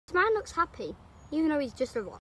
This man looks happy, even though he's just a rock.